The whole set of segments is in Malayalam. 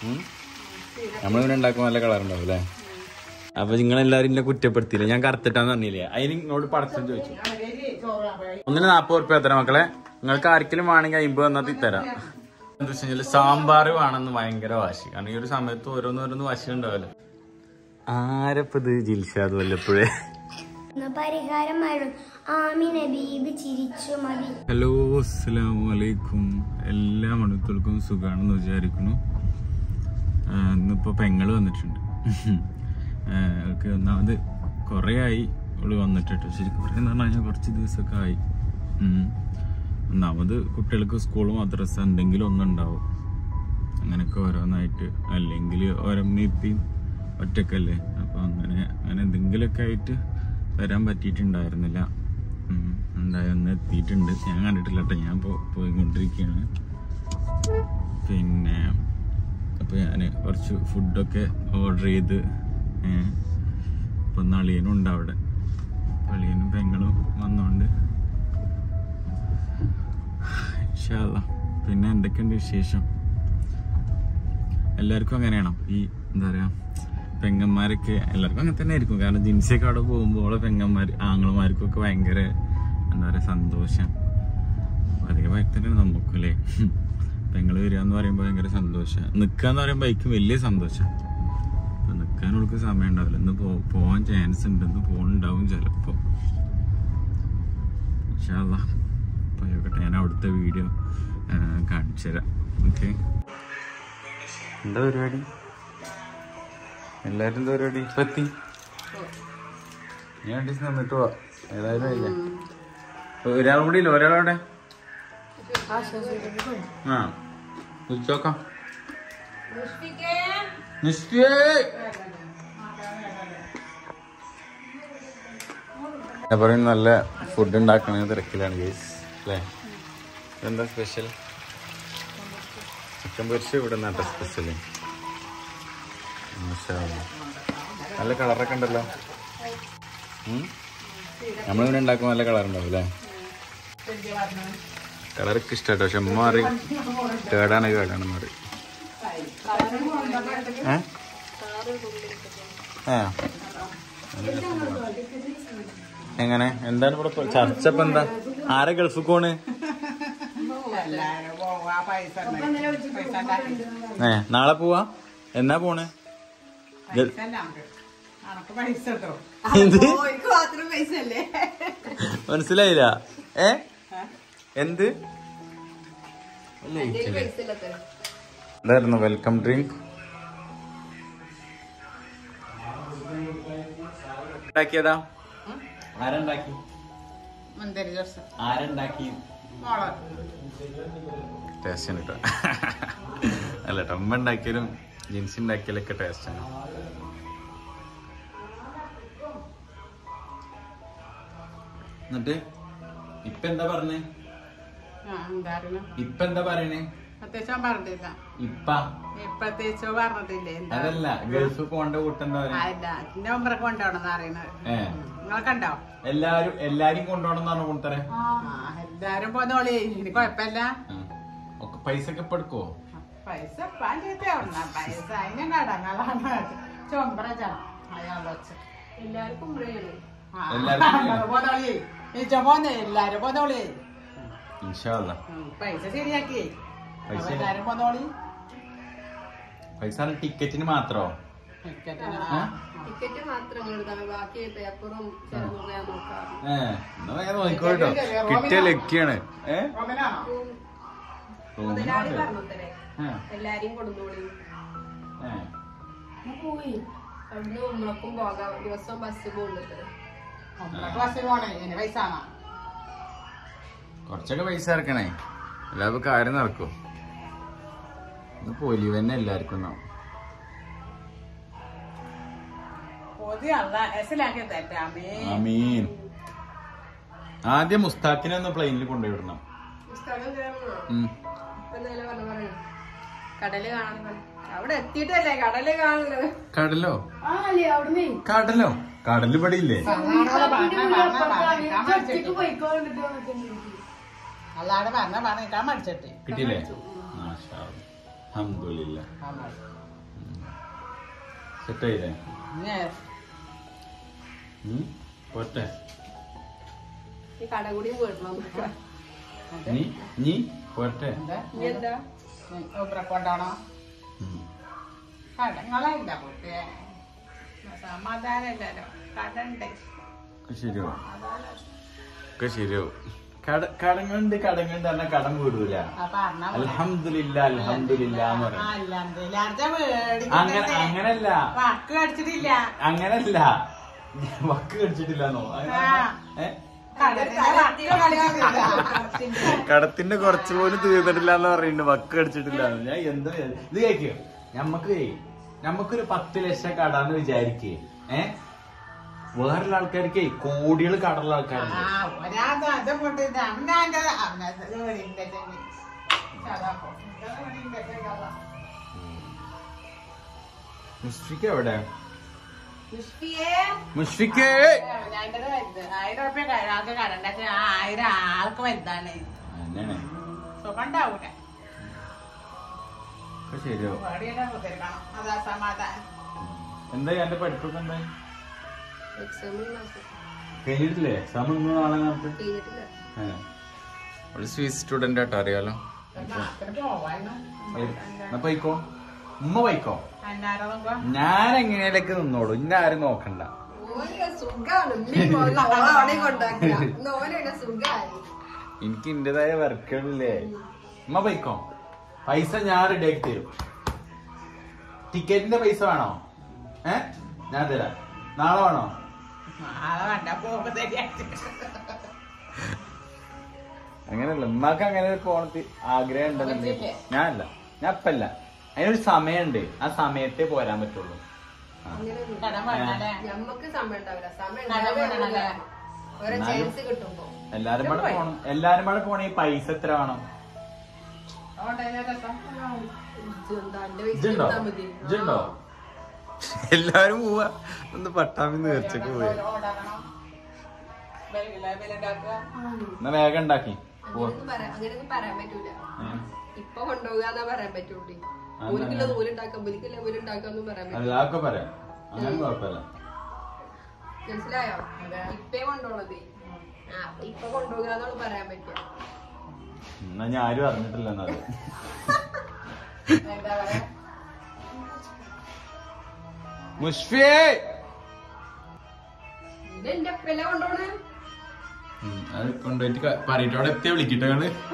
നമ്മളിവിടെ ഉണ്ടാക്കുമ്പോൾ നല്ല കളർ ഉണ്ടാവും അല്ലേ? അപ്പൊ നിങ്ങളെല്ലാരും എന്നെ കുറ്റപ്പെടുത്തിയില്ല, ഞാൻ കറുത്തിട്ടാന്ന് പറഞ്ഞില്ലേ? അതിന് നിങ്ങളോട് പടച്ചം ചോദിച്ചു. 140 ഉറുപ്പ്യ എത്ര മക്കളെ? നിങ്ങൾക്ക് ആർക്കെങ്കിലും വേണമെങ്കിൽ 50 തന്നത് തരാം. എന്താ വെച്ച് കഴിഞ്ഞാൽ സാമ്പാർ വേണമെന്ന് ഭയങ്കര വാശി. കാരണം ഈ ഒരു സമയത്ത് ഓരോന്നോരോന്ന് വാശി ഉണ്ടാവല്ലോ. ആരപ്പത് ജിൽഷാദ് വല്ലപ്പോഴേ. ഹലോ, അസ്സലാമു അലൈക്കും. എല്ലാ മണുക്കൾക്കും സുഖാണെന്ന് വിചാരിക്കുന്നു. ഇന്നിപ്പോ പെങ്ങള് വന്നിട്ടുണ്ട്. അവൾക്ക് ഒന്നാമത് കുറേ ആയി അവള് വന്നിട്ട്. ശരിക്കും പറയുന്ന പറഞ്ഞാൽ കുറച്ച് ദിവസമൊക്കെ ആയി. ഒന്നാമത് കുട്ടികൾക്ക് സ്കൂൾ മദ്രസ എന്തെങ്കിലും ഒന്നുണ്ടാവും, അങ്ങനെയൊക്കെ ഓരോന്നായിട്ട്. അല്ലെങ്കിൽ ഓരമ്മയും ഒറ്റക്കല്ലേ, അപ്പൊ അങ്ങനെ എന്തെങ്കിലുമൊക്കെ ആയിട്ട് വരാൻ പറ്റിയിട്ടുണ്ടായിരുന്നില്ല. ഒന്ന് എത്തിയിട്ടുണ്ട്. ഞാൻ കണ്ടിട്ടില്ല കേട്ടോ, ഞാൻ പോയിക്കൊണ്ടിരിക്കുകയാണ്. പിന്നെ അപ്പോൾ ഞാൻ കുറച്ച് ഫുഡൊക്കെ ഓർഡർ ചെയ്ത് ഇപ്പം അളിയനും ഉണ്ട് അവിടെ. അളിയനും പെങ്ങളും വന്നോണ്ട് ഇൻഷാ അല്ലാഹ്. പിന്നെ എന്തൊക്കെയുണ്ട് വിശേഷം? എല്ലാവർക്കും അങ്ങനെയാണോ? ഈ എന്താ പറയുക, പെങ്ങന്മാരൊക്കെ എല്ലാവർക്കും അങ്ങനെ തന്നെ ആയിരിക്കും. കാരണം ജിൻസിയൊക്കെ അവിടെ പോകുമ്പോൾ പെങ്ങന്മാർ ആങ്ങളമാർക്കൊക്കെ ഭയങ്കര എന്താ പറയുക സന്തോഷം. അതേപോലെ തന്നെയാണ് നമുക്കും അല്ലേ. പെങ്ങൾ വരിക എന്ന് പറയുമ്പോൾ ഭയങ്കര സന്തോഷം. നിൽക്കുക എന്ന് പറയുമ്പോൾ എനിക്ക് വലിയ സന്തോഷം. അപ്പം നിൽക്കാനവൾക്ക് സമയം ഉണ്ടാവില്ല. ഇന്ന് പോകാൻ ചാൻസ് ഉണ്ട്, ഇന്ന് പോകുന്നുണ്ടാവും ചിലപ്പോൾ. ഇൻഷാ അല്ലാഹ് പോയോട്ടെ. ഞാൻ അവിടുത്തെ വീഡിയോ കാണിച്ചു തരാം. ഓക്കെ, എന്താ പരിപാടി? എല്ലാവരും എന്താ പരിപാടി? ഇപ്പം എത്തി. ഞാൻ 2 ദിവസം നിന്നിട്ട് പോവാ. ഏതായാലും ഇല്ല, ഒരാൾ കൂടി ഇല്ല. ഒരാളവിടെ വിളിച്ചോക്കാം. പറയും നല്ല ഫുഡ് ഉണ്ടാക്കണ തിരക്കിലാണ് ഗൈസ് അല്ലേ? എന്താ സ്പെഷ്യൽ? ചിക്കൻ പൊരിച്ച ഇവിടെ നിന്നാട്ട സ്പെഷ്യൽ. നല്ല കളറൊക്കെ ഉണ്ടല്ലോ. നമ്മളിവിടെ ഉണ്ടാക്കുമ്പോൾ നല്ല കളർ ഉണ്ടാവും അല്ലേ? കളറൊക്കെ ഇഷ്ടാട്ടോ. പക്ഷെ അമ്മ മാറി കേടാണെന്ന് മാറി. എങ്ങനെ എന്താണ് ഇവിടെ ചർച്ച? ഇപ്പൊ എന്താ? ആരെ ഗൾഫ് പോണ്? നാളെ പോവാ? എന്നാ പോണ്? മനസ്സിലായില്ല. എന്ത് എന്തായിരുന്നു വെൽക്കം ഡ്രിങ്ക് ഉണ്ടാക്കിയതാ? ആരുണ്ടാക്കി? ആരുണ്ടാക്കി? ടേസ്റ്റ് കേട്ടോ. അല്ല കേട്ടോ, അമ്മ ഉണ്ടാക്കിയാലും ജിൻസി ഉണ്ടാക്കിയാലൊക്കെ ടേസ്റ്റാണ്. എന്നിട്ട് ഇപ്പൊ എന്താ പറഞ്ഞേ? ഇപ്പൊ എന്താ പറയണേ? അതല്ല, ഗൾഫ് പോണ്ട കൂട്ടെന്താ എല്ലാരും കൊണ്ടുപോകണം കൂട്ടരെ. എല്ലാരും പോന്നോളി, ഇനി കൊഴപ്പല്ല. പൈസ ഒക്കെ ഇപ്പൊ എടുക്കോ? പൈസ പൈസ അതിനെ കടങ്ങളാണ്. ചൊമ്പറ എല്ലാരും പോന്നോളി, എല്ലാരും പോന്നോളി. പൈസ ശരിയാക്കി എല്ലാരും പോന്നോളി. പൈസ ടിക്കറ്റിന് മാത്രോ? ടിക്കറ്റ് മാത്രം ബാക്കി പേപ്പറും നോക്കോട്ടോ. കിട്ടിയ ലക്കിയാണ്. എല്ലാരെയും കൊടുന്നോളി. അവിടുന്ന് ഉമ്മക്കും പോകാം. ദിവസം ബസ് പോകുന്നത് കുറച്ചൊക്കെ പൈസ ഇറക്കണേ, എല്ലാവർക്കും കാര്യം നടക്കും. പൊലി തന്നെ എല്ലാവർക്കും ഉണ്ടാവും. ആമീൻ. ആദ്യം മുസ്താഖിനെ ഒന്ന് പ്ലെയിനിൽ കൊണ്ടുപോയിടണം. കടല് കാണാൻ അവിടെ എത്തിയിട്ടല്ലേ കടല് കാണുന്നത്. കടലോ? കടലോ? കടല് ഇവിടെ ഇല്ലേ? അല്ലാതെ പറഞ്ഞ പറഞ്ഞിട്ടാ മടിച്ചിട്ട് കിട്ടിയില്ലേ? അൽഹംദുലില്ലാ. സെറ്റായില്ലേ? പോട്ടെ. ഈ കട കൂടിയും പോയിടണം. നീ പോട്ടെ. ഇനി എന്താ കൊണ്ടാണോ കടങ്ങളില്ല കുട്ടിയെ സമാധാനമില്ലല്ലോ കടണ്ട് ശരിയാവും ഒക്കെ ശരിയാവും. കടങ്ങളുണ്ട് പറഞ്ഞ കടം വീടൂല. അൽഹംദുലില്ലാ അൽഹംദുലില്ലാ എന്ന് പറയും. അങ്ങനല്ല വാക്ക് കടിച്ചിട്ടില്ല അങ്ങനല്ല വക്ക് കടിച്ചിട്ടില്ലെന്നോ? കടത്തിന്റെ കുറച്ച് പോലും തീർന്നിട്ടില്ല എന്ന് പറയുന്നുണ്ട്. വക്ക് കടിച്ചിട്ടില്ല. ഞാൻ എന്താ ഇത് കേക്ക് നമുക്കൊരു 10 ലക്ഷം കടാന്ന് വിചാരിക്കേ. വേറുള്ള ആൾക്കാർക്ക് കോടികൾ കടലുള്ള ആൾക്കാരുണ്ട്. മുഷ്ഫിക്ക് എവിടെ? മുഷ്ഫിക്ക് 1000 റുപ്യ കടണ്ട 1000 ആൾക്ക് വലുതാണ് സുഖം ഉണ്ടാവൂല. ശരിയോ? അതാ സമാധാനം. എന്തായി എന്റെ പഠിപ്പൊക്കെ എന്തായി? കഴിഞ്ഞിട്ടില്ലേ? എക്സാം ഇന്ന് നാളെ നമുക്ക് സ്വീസ് സ്റ്റുഡന്റ് ആട്ടോ അറിയാലോ. പോയിക്കോ ഉമ്മ പോയിക്കോ. ഞാൻ എങ്ങനെയൊക്കെ നിന്നോളൂ. ഇന്ന ആരും നോക്കണ്ട. എനിക്ക് ഇന്റേതായ വർക്കുകളില്ലേ. ഉമ്മ പോയിക്കോ. പൈസ ഞാൻ റെഡി ആക്കി തരും. ടിക്കറ്റിന്റെ പൈസ വേണോ? ഞാൻ തരാം. നാളെ വേണോ? അങ്ങനെയല്ല. ഉമ്മാക്ക് അങ്ങനെ പോണ ആഗ്രഹം ഉണ്ടെന്നുണ്ടെങ്കിൽ ഞാൻ അപ്പല്ല. അതിനൊരു സമയമുണ്ട്. ആ സമയത്തേ പോരാൻ പറ്റുള്ളൂ. എല്ലാരും പാടെ പോണേ പൈസ എത്ര വേണം? ഇജുണ്ടോ? എല്ലാരും പോവാ. ഒന്ന് പട്ടാമ്പി നേർച്ചക്ക് പോയി. എന്നാ വേഗം ഉണ്ടാക്കി അങ്ങനെയൊന്നും പറയാൻ പറ്റൂല. ഇപ്പൊ കൊണ്ടുപോകാന്നാ പറയാൻ പറ്റൂട്ടി. ഒരിക്കലും നൂലുണ്ടാക്കാം ഒരിക്കലും നൂലുണ്ടാക്കാന്നും പറയാൻ പറ്റില്ല. അതൊക്കെ പറയാം. അങ്ങനെ കുഴപ്പമില്ല. മനസ്സിലായോ? ഇപ്പേ കൊണ്ടുപോണത്. ഇപ്പൊ കൊണ്ടുപോകാന്നോള് പറയാൻ പറ്റുക. എന്നാ ഞാൻ ആരും അറിഞ്ഞിട്ടില്ല. എന്നാ മുഷ്ഫിയെ എന്റെ അപ്പല്ലേ കൊണ്ടുപോണേ? അത് കൊണ്ടുപോയിട്ട് പറയിട്ട് അവിടെ എത്തിയ വിളിക്കട്ടെ.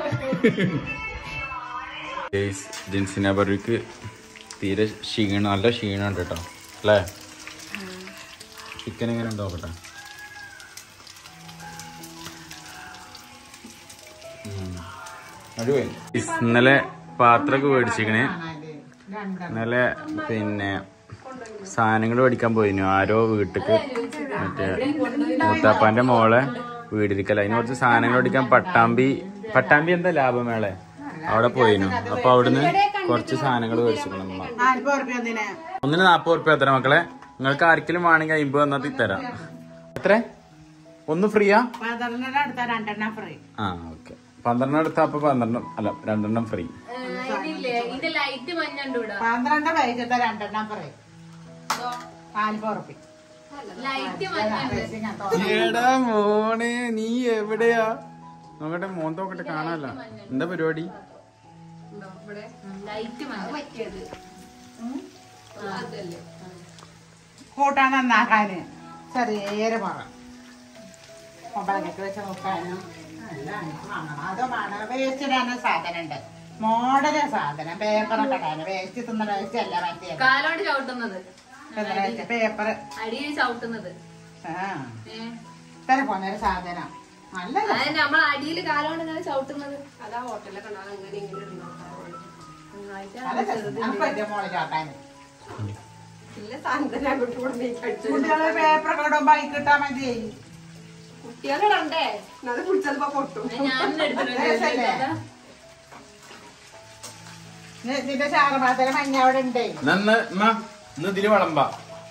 ജിൻസിനബർക്ക് തീരെ ക്ഷീണം, നല്ല ക്ഷീണമുണ്ട് കേട്ടോ അല്ലേ? ചിക്കൻ എങ്ങനെ ഉണ്ടോ കേട്ടോ? അടിപൊളി. ഇന്നലെ പാത്രമൊക്കെ മേടിച്ചിക്കണേ. ഇന്നലെ പിന്നെ സാധനങ്ങൾ മേടിക്കാൻ പോയിനു. ആരോ വീട്ടിക്ക് മറ്റേ മൂത്താപ്പാന്റെ മോളെ വീടിരിക്കല. അതിന് കുറച്ച് സാധനങ്ങൾ മേടിക്കാൻ പട്ടാമ്പി എന്താ ലാഭമേളെ അവിടെ പോയിനു. അപ്പൊ അവിടുന്ന് കുറച്ച് സാധനങ്ങൾ മേടിച്ചിക്കണം. ഒന്നിന് 40 റുപ്യ എത്ര മക്കളെ? നിങ്ങൾക്ക് ആർക്കെങ്കിലും വേണമെങ്കിൽ 50 തന്നാ തരാം. എത്ര? ഒന്ന് ഫ്രീയാ? ആ ഓക്കെ. 12 എടുത്താ അപ്പൊ 12 അല്ല 2 ഫ്രീ. 12 പൈസത്തെ 2 ഫ്രീ. 40 റുപ്യ. എടാ മോനെ നീ എവിടെയാ? നോക്കട്ടെ മോൻ നോക്കട്ടെ കാണാല്ല. എന്താ പരിപാടി? കൂട്ടാൻ നന്നാക്കാന് ചെറിയ പറ മുളകൊക്കെ വെച്ച് നോക്കാനും അതോ വേസ്റ്റ് ഇടാനും സാധനം ഉണ്ട്. മോഡല് സാധനം പേപ്പറൊക്കെ ഇടാനും. വേസ്റ്റ് തിന്ന വേസ്റ്റ് അല്ല മറ്റേ കാലോണ്ട് ചവിട്ടുന്നത് പേപ്പർ അടിയിൽ ചവിട്ടുന്നത്. ഇത്ര പോന്നൊരു സാധനം നല്ല നമ്മൾ അടിയിൽ കാലോണ്ട് ഇങ്ങനെ ചവിട്ടുന്നത്. അതാ ഹോട്ടലൊക്കെ അങ്ങനെ ഇങ്ങനെ മോള് ചോട്ടാന് ഇല്ല സാധനം കുട്ടികളെ പേപ്പറൊക്കെ ഇടുമ്പോ ബൈക്ക് കിട്ടാൻ മതി. കുട്ടികളുണ്ടേ അത് കുടിച്ചപ്പോ പൊട്ടും. ഇതിന്റെ ചാറുപാത്രത്തില് മഞ്ഞ അവിടെ ഉണ്ട്. ഇതില് വളമ്പാ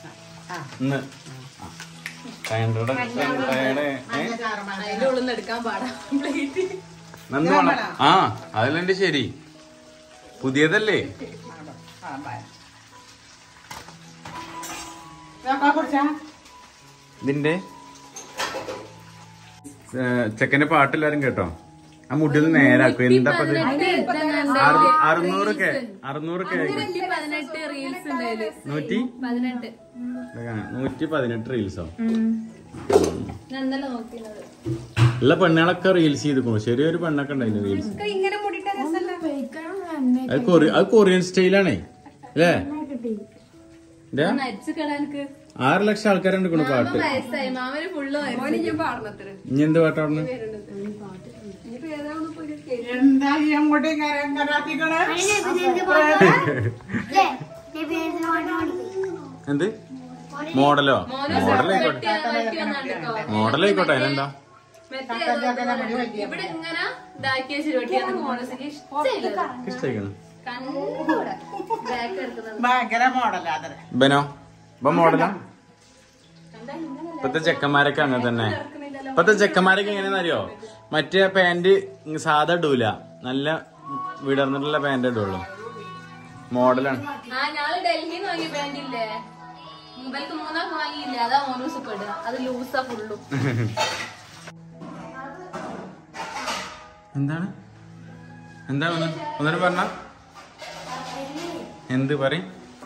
അതിന്റെ ഉള്ളിൽ എടുക്കാൻ പാടാ പ്ലേറ്റ്. ആ അതിലെന്റെ ശരി. പുതിയതല്ലേ? ഇതിന്റെ ചെക്കന്റെ പാട്ടെല്ലാരും കേട്ടോ? ആ മുടിയിൽ നേരാക്കും. എന്താ 600 118 റീൽസോ? എല്ലാ പെണ്ണുകളൊക്കെ റീൽസ് ചെയ്തിക്കണു. ചെറിയൊരു പെണ്ണൊക്കെ ഉണ്ടായിരുന്നു റീൽസ്. അത് കൊറിയൻ സ്റ്റൈലാണേ അല്ലേ? 6 ലക്ഷം ആൾക്കാരുണ്ട് പാട്ട്. ഇനി എന്ത് പാട്ടാണ്? എന്ത് മോഡലോ? മോഡലായിക്കോട്ടെ. അതിനെന്താ? ഇഷ്ടായിക്കണോ? ബനോ ഇപ്പൊ മോഡലാ? ഇപ്പത്തെ ചെക്കന്മാരൊക്കെ അങ്ങനെ തന്നെ. ഇപ്പത്തെ ചെക്കന്മാരൊക്കെ എങ്ങനെയാന്ന് അറിയോ? മറ്റേ പാന്റ് സാധാ ഇടൂല, നല്ല വിടർന്നിട്ടുള്ള പാന്റ് ഇടുള്ളൂ. മോഡലാണ്. എന്താണ് ഒന്നിനും പറഞ്ഞ എന്ത് പറയും?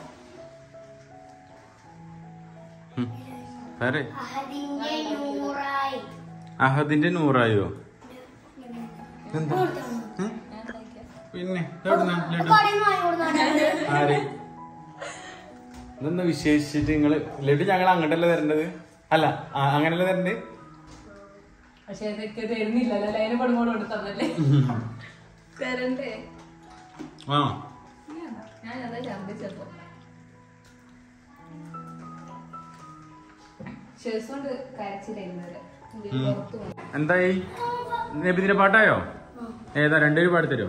അഹദിന്റെ നൂറായോ? എന്താ പിന്നെ ആര് ഇതെന്താ വിശേഷിച്ചിട്ട് നിങ്ങള് ലഡു ഞങ്ങൾ അങ്ങോട്ടല്ലേ തരേണ്ടത്? അല്ല അങ്ങനല്ലേ തരണ്ടേ? ആ എന്തായി? നബിദിന്റെ പാട്ടായോ? ഏതാ? രണ്ടുപേരും പാടിത്തരോ?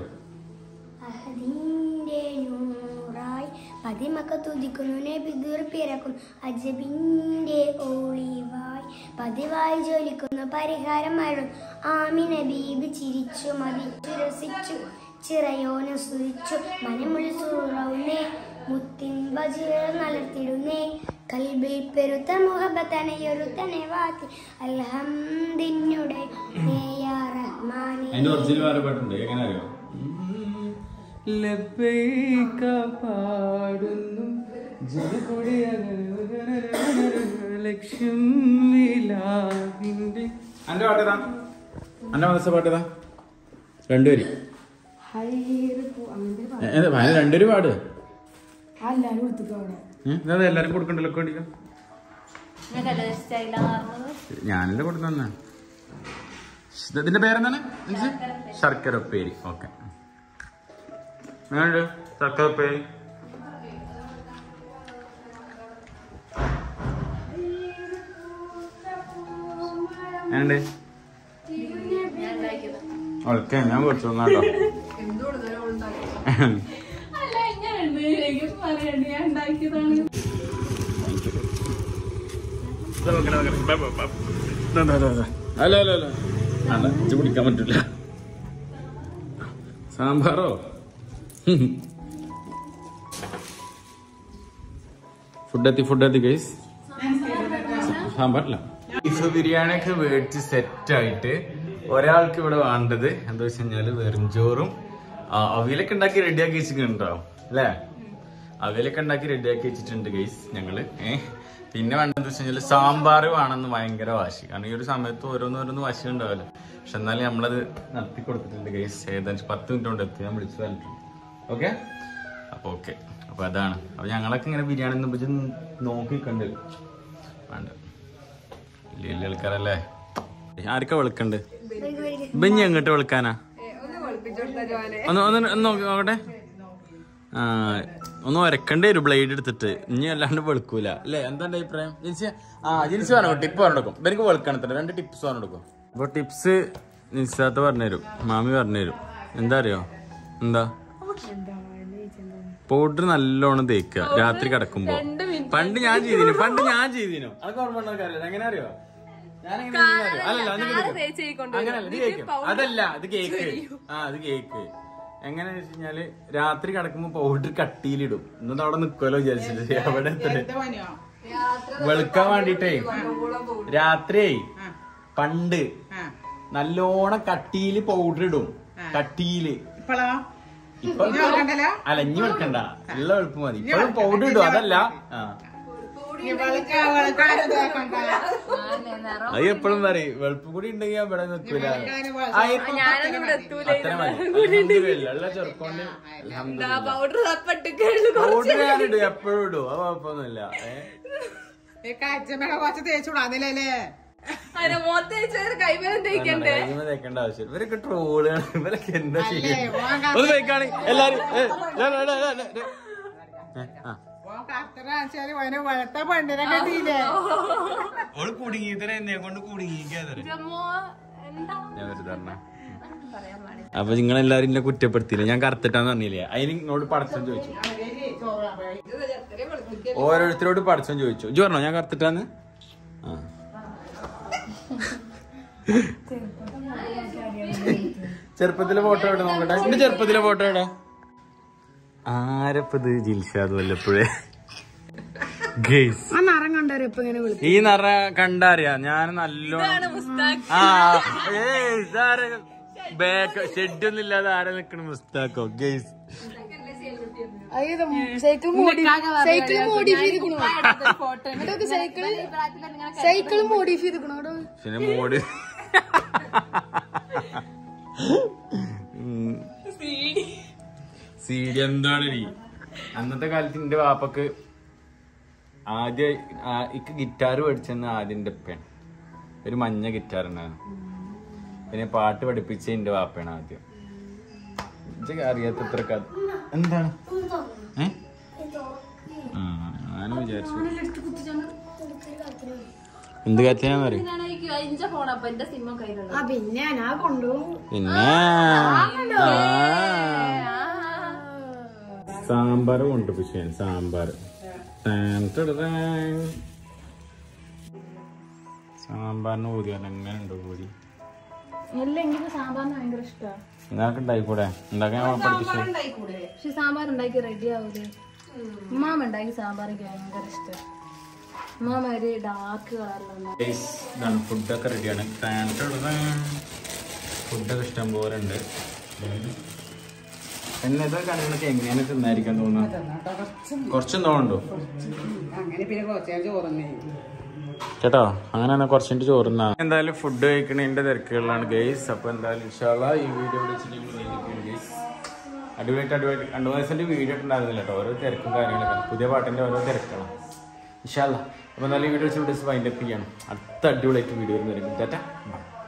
പതിമക്കത്തുദിക്കുന്നു നബിദുർ പിറക്കും അജബിന്റെ ഒളിവായി പതിവായി ജോലിക്കുന്നു പരിഹാരം അരുൾ ആമിന ബീബി ചിരിച്ചു മതിച്ചു രസിച്ചു ചിറയോന സ്തുതിച്ചു മനമുള്ളി സൂറവുന്നേ മുത്തിൻ ബജികൾ നലർത്തിടുന്നേ കൽബിൽ പെരുത്ത മുഹബത്തനയൊരുത്തനെ വാത്തി അൽഹംദിനുടെ റഹ്മാനെ. പാടുന്നു അന്റെ പാട്ടേതാ? അന്റെ മനസ്സ പാട്ടേതാ? രണ്ടുപേര് രണ്ടുപേര് പാട്. എല്ലാരും കൊടുക്കണ്ടല്ലോ. ഞാനല്ലേ കൊടുക്കുന്ന. ഇതിന്റെ പേരെന്താണ്? ശർക്കര ഉപ്പേരി. ഓക്കെ, ശർക്കര ഉപ്പേരി. എങ്ങനെയുണ്ട്? ഓക്കെ, ഞാൻ കൊടുത്തു കേട്ടോ. അല്ല ഇത് കുടിക്കാൻ പറ്റില്ല. സാമ്പാറോ? Food guys. സാമ്പാറില്ല. ബീഫ് ബിരിയാണിയൊക്കെ മേടിച്ച് സെറ്റായിട്ട് ഒരാൾക്ക് ഇവിടെ വേണ്ടത് എന്താ വെച്ച് കഴിഞ്ഞാല് വെറുംചോറും അവിയലൊക്കെ ഉണ്ടാക്കി റെഡിയാക്കി വെച്ചിട്ടുണ്ടാവും അല്ലേ? അവിയലൊക്കെ ഉണ്ടാക്കി റെഡിയാക്കി വെച്ചിട്ടുണ്ട് ഗൈസ് ഞങ്ങള്. പിന്നെ വേണ്ടതെന്ന് വെച്ച് കഴിഞ്ഞാല് സാമ്പാർ വേണമെന്ന് ഭയങ്കര വാശി. കാരണം ഈ ഒരു സമയത്ത് ഓരോന്നോരോന്ന് വാശി ഉണ്ടാവില്ല. പക്ഷെ എന്നാലും നമ്മളത് നടത്തി കൊടുത്തിട്ടുണ്ട് ഗൈസ്. ഏകദേശം 10 മിനിറ്റ് കൊണ്ട് എത്തി. ഞാൻ വിളിച്ചു പറഞ്ഞിട്ടുണ്ട്. ഓക്കെ, അപ്പൊ അതാണ്. അപ്പൊ ഞങ്ങളൊക്കെ ഇങ്ങനെ ബിരിയാണി നോക്കിക്കണ്ട് വേണ്ട വലിയ ആൾക്കാരല്ലേ. ആർക്കാ വിളിക്കണ്ട്? ബെഞ്ഞി എങ്ങോട്ട് വിളിക്കാനാ? ഒന്ന് നോക്കട്ടെ. ഒന്ന് ഒരക്കണ്ടേ ഒരു ബ്ലേഡ് എടുത്തിട്ട്. ഇനി അല്ലാണ്ട് വെളുക്കൂല അല്ലേ? എന്താ എന്റെ അഭിപ്രായം? ജിൻസ് പറഞ്ഞു ടിപ്പ് പറഞ്ഞെടുക്കും. എനിക്ക് വെളുക്കണത്തില്ല. 2 ടിപ്സ് പറഞ്ഞെടുക്കും. അപ്പൊ ടിപ്സ് നിസാത്ത് പറഞ്ഞുതരും, മാമി പറഞ്ഞുതരും. എന്താ അറിയോ? എന്താ പൗഡർ നല്ലോണം തേക്കുക രാത്രി കിടക്കുമ്പോ. പണ്ട് ഞാൻ ചെയ്തിനു അതൊക്കെ ഓർമ്മ അറിയാം. എങ്ങനെ അറിയോ? അതല്ല ഇത് കേക്ക്. അത് കേക്ക്. എങ്ങനെ വെച്ച് കഴിഞ്ഞാല് രാത്രി കിടക്കുമ്പോ പൗഡർ കട്ടിയിലിടും എന്നിട്ട് അവിടെ നിക്കുമല്ലോ വിചാരിച്ചിട്ട് അവിടെ വെളുക്കാൻ വേണ്ടിട്ടേ രാത്രി പണ്ട് നല്ലോണം കട്ടിയില് പൗഡർ ഇടും കട്ടിയില്. ഇപ്പൊ അലഞ്ഞു വെക്കണ്ട നല്ല വെളുപ്പ് മതി. ഇപ്പോഴും പൗഡർ ഇടും അതല്ല. അത് എപ്പോഴും പറയും വെളുപ്പ് കൂടി ഉണ്ടെങ്കിൽ ഇവിടെ നിൽക്കൂല. അത്ര മതി ചെറുക്കൊണ്ട് പൗഡർ ഞാനിടും എപ്പോഴും ഇടും. അത് കുഴപ്പമൊന്നുമില്ല. കുറച്ച് തേച്ചുകൂടാന്നില്ലേ തേക്കേണ്ട ആവശ്യം. ഇവരൊക്കെ ട്രോളാണ്. ഇവരൊക്കെ എന്താ ചെയ്യുക ഒന്ന് തേക്കാണ് എല്ലാരും. ഓള് കുടുങ്ങിത്തര എന്നെ കൊണ്ട് കുടുങ്ങിക്കാതെ. ഞാൻ വെറുതെ അപ്പൊ നിങ്ങളെല്ലാരും എന്നെ കുറ്റപ്പെടുത്തിയില്ല. ഞാൻ കറുത്തിട്ടാന്ന് പറഞ്ഞില്ലേ. അതിന് നിങ്ങളോട് പടച്ചൻ ചോദിച്ചു. ഓരോരുത്തരോട് പടച്ചൻ ചോദിച്ചു. ഇജ്ജ് പറഞ്ഞോ ഞാൻ കറുത്തിട്ടാന്ന്? ചെറുപ്പത്തിലെ ഫോട്ടോ എവിടെ നോക്കട്ടെ. എന്റെ ചെറുപ്പത്തിലെ ഫോട്ടോ എവിടെ? ആരപ്പത്? ജിൽഷാദ് വല്ലപ്പോഴേ. ഈ നിറ കണ്ടറിയാ ഞാൻ നല്ലോണം. ബാക്ക് ഷെഡൊന്നും ഇല്ലാതെ ആരെ നിക്കണ മുസ്താക്കോ ഗെയ്സ്. സൈക്കിൾ മോഡിഫൈ ചെയ്തിക്കണോ? പിന്നെ മോഡ് സീഡി എന്താണ്? അന്നത്തെ കാലത്ത് എന്റെ വാപ്പക്ക് ആദ്യം ഗിറ്റാർ പഠിച്ചെന്ന് ആദ്യന്റെ ഉപ്പയാണ്. ഒരു മഞ്ഞ ഗിറ്റാർ ഉണ്ടായിരുന്നു. പിന്നെ പാട്ട് പഠിപ്പിച്ച എന്റെ വാപ്പയാണ് ആദ്യം. അറിയാത്തത്ര കഥ എന്താണ്? ഞാനും വിചാരിച്ചു എന്ത് കത്തിയാന്ന് പറയും. പിന്നെ സാമ്പാർ കൊണ്ടുപിടിച്ചു. സാമ്പാർ സാമ്പാറിന് ഊതി എങ്ങനെ ഉണ്ടോ ഊതി? സാമ്പാറിന് ഭയങ്കര ഇഷ്ടമാണ്. നിങ്ങൾക്ക് ഉണ്ടായിക്കൂടെ? ഉണ്ടാക്കാൻ പഠിപ്പിച്ചു. പക്ഷെ സാമ്പാർ ഉണ്ടാക്കി റെഡി ആവൂലേ? ഉമ്മാമ ഉണ്ടാക്കി സാമ്പാർ ഭയങ്കര ഇഷ്ടം. ഉമ്മാമ ഒരു ഡാർക്ക് കളറിലാണ്. ഫുഡൊക്കെ റെഡിയാണ്. ഫുഡൊക്കെ ഇഷ്ടം പോലെ ഉണ്ട്. പിന്നെ ഇതൊക്കെ കണ്ടിട്ട് എങ്ങനെ തിന്നായിരിക്കാൻ തോന്നുന്നു? കുറച്ചും തോന്നുന്നുണ്ടോ കേട്ടോ? അങ്ങനെ കുറച്ചിട്ട് ചോറുന്നാ. എന്തായാലും ഫുഡ് കഴിക്കണതിന്റെ തിരക്കുകളിലാണ് ഗൈസ്. അപ്പൊ എന്തായാലും ഇൻഷാല്ലാ ഈ വീഡിയോ അടിപൊളിയായിട്ട് 2 ദിവസത്തിന്റെ വീഡിയോ ഉണ്ടായിരുന്നില്ല കേട്ടോ. ഓരോ തിരക്കും കാര്യങ്ങളൊക്കെ പുതിയ പാട്ടിന്റെ ഓരോ തിരക്കാണ് ഇൻഷാല്ലാ. അപ്പൊ എന്തായാലും ഈ വീഡിയോ വൈൻഡപ്പ് ചെയ്യണം. അടുത്ത അടിപൊളിയായിട്ട് വീഡിയോ വരുന്നതായിരിക്കും.